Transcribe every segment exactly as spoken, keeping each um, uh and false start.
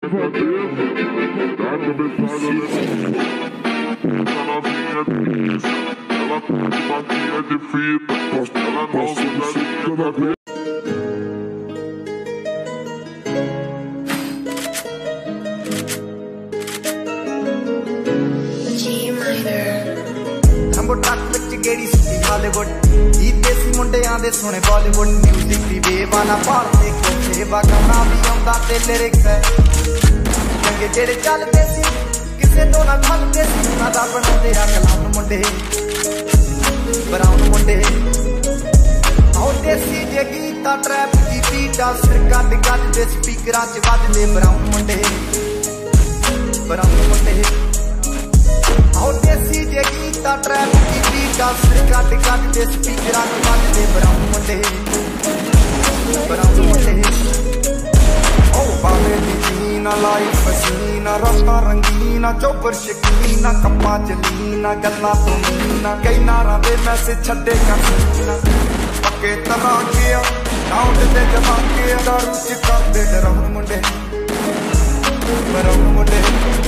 Hollywood, he desi mundeyan de sone Bollywood music di wave वाला पार देखो सेवा गाना भी आंदा ते lyrics है चंगे जेड़े चलदे सी किसे तो ना खलदे सी सादा बनांदे आ कलाम मुंडे ब्राउन मुंडे आओ देसी जे गीता ट्रैप दी बीटा सिर कट कट दे स्पीकरां च वजदे ब्राउन मुंडे ब्राउन मुंडे आओ देसी जे गीता ट्रैप दी बीटा सिर कट कट दे स्पीकरां च वजदे ब्राउन मुंडे ब्राउन मुंडे ओ बावे दी जीना लाइफ पसीना रस्ता रंगीना चौपर शकीना कप्पा जलीना गल्ला तो मीना कई नारा दे मैसेज छड्डे कसीना पक्के तरह के नाउट दे जमा के दारू च कर दे डराउन मुंडे ब्राउन मुंडे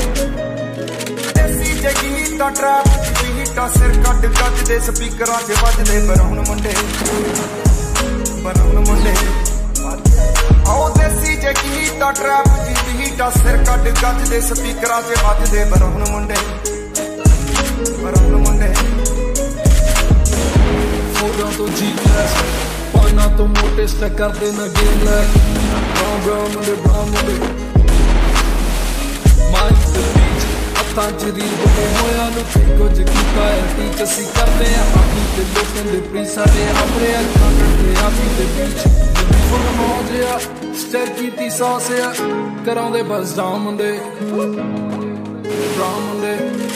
देसी जे गीता ट्रैप दी बीटा सिर कट कट दे स्पीकरां च वजदे ब्राउन मुंडे ब्राउन मुंडे आओ देसी जे गीता ट्रैप दी बीटा सिर कट कट दे स्पीकरां च वजदे ब्राउन मुंडे ब्राउन मुंडे फोटों तो जीवलैस पाना तो मोटे स्टैक कर देना गेमलैस ब्राउन ब्राउन मुंडे ब्राउन मुंडे माइक ते बीच हत्थां च रील बने होया नु कुछ कीता है टीच असी करदे आ बाकी ते लोकां दे प्री साडे अपने अखां करदे आपी दे बीच फुल मौजिया स्टेप कीती सौसिया करांदे बस डाउन मुंडे ब्राउन मुंडे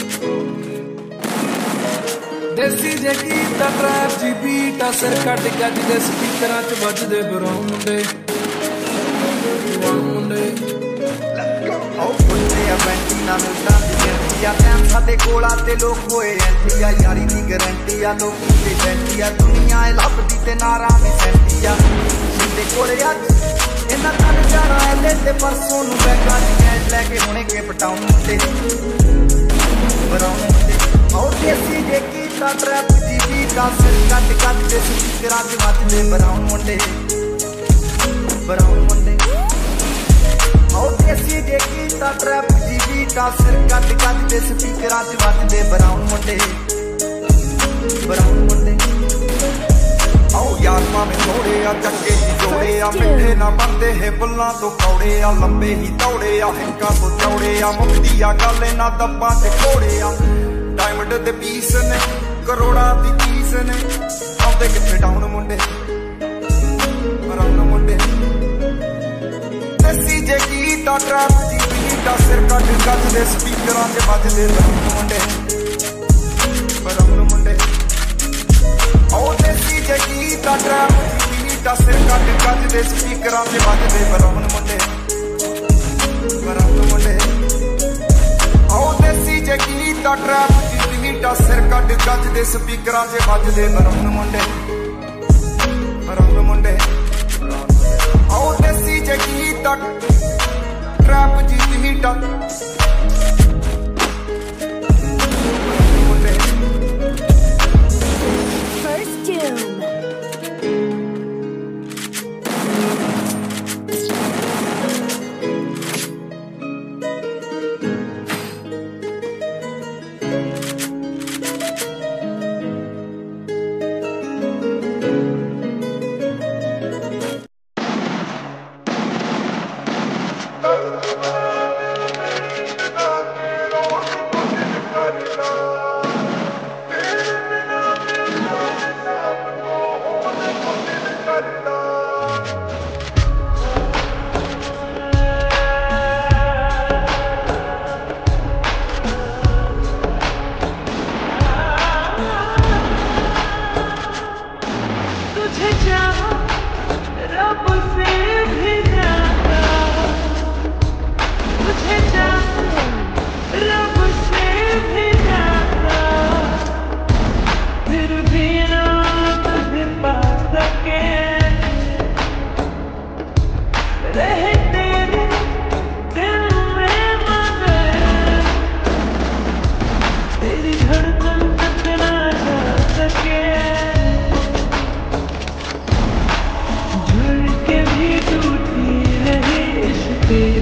देसी जे गीता ट्रैप दी बीटा सिर कट कट दे स्पीकरां च वजदे ब्राउन मुंडे ब्राउन मुंडे आओ मुंडे आ बैंटी ना मिलदा दी या टाइम साडे कोला ते लोक होए एंटी आ यारी दी गारंटी आ लोकी ते बैंटी आ दुनिया ए लभदी ते नारा भी सेंटी आ जिंदे कोले अज इन्ना तन जाना है ले ते परसों नु बैगा दी कैश लेके हुणे के पटाउन मुंडे ब्राउन मुंडे आओ देसी जे गीता ट्रैप दी बीटा सिर कट कट दे स्पीकरां च वजदे ब्राउन मुंडे ब्राउन मुंडे आओ देसी जे गीता ट्रैप दी बीटा सिर कट कट दे स्पीकरां च वजदे ब्राउन मुंडे ब्राउन मुंडे आओ यार मामे थोड़े आ चक्के ही जोड़े आ मिठे ना बनदे है बुल्लां तो कौड़े आ लंबे ही दौड़े आ हिंका तो चौड़े आ मुक्ति आ गल ना दब्बां ते कोड़े आ डायमंड दे पीस ने करोड़ा दी चीज ने आंदे किथे डाउन मुंडे ब्राउन मुंडे देसी जे गीता ट्रैप दी बीटा सिर कट कट दे स्पीकरां च वजदे ब्राउन मुंडे ब्राउन मुंडे आओ देसी जे गीता ट्रैप दी बीटा सिर कट कट दे स्पीकरां च वजदे ब्राउन मुंडे ब्राउन मुंडे आओ देसी जे गीता ट्रैप दी बीटा सिर कट कट दे स्पीकरां च वजदे ब्राउन मुंडे ब्राउन मुंडे आओ देसी जे गीता ट्रैप दी बीटा First Doom.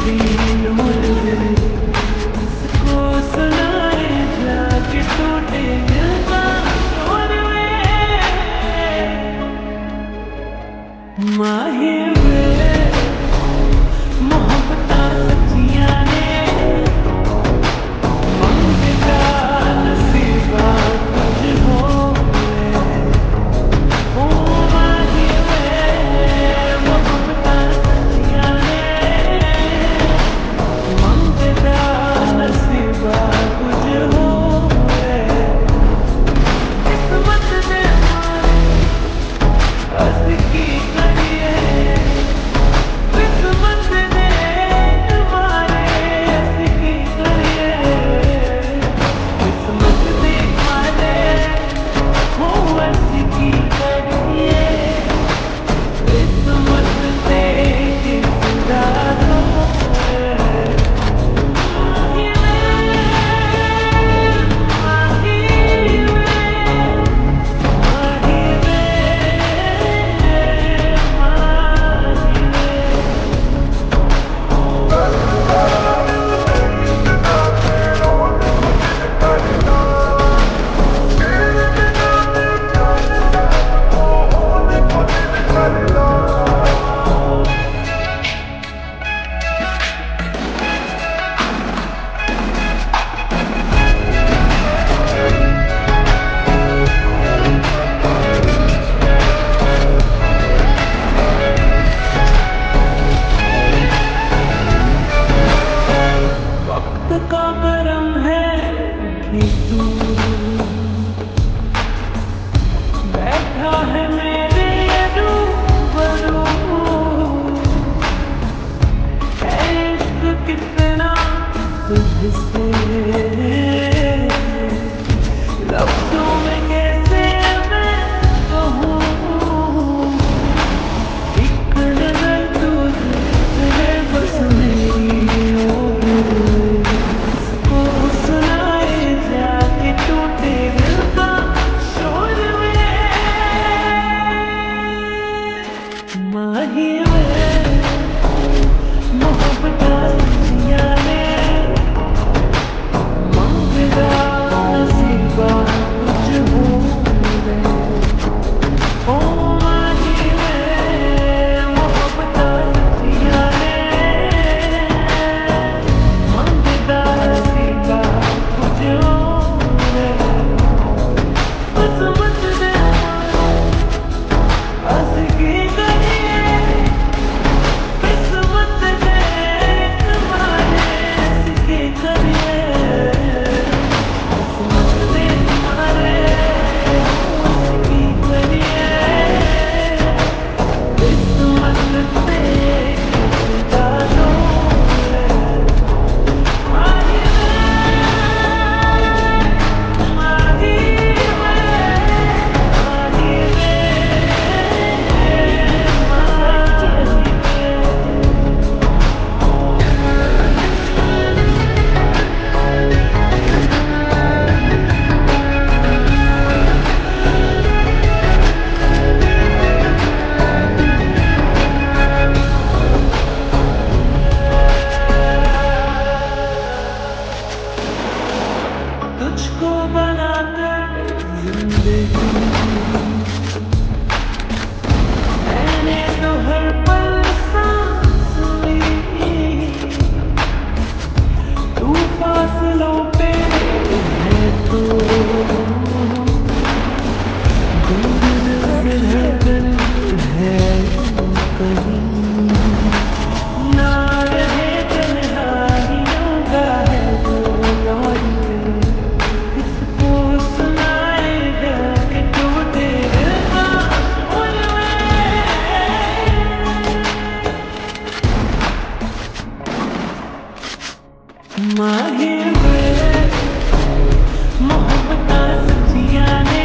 माही में मोहब्बत सच्चियां ने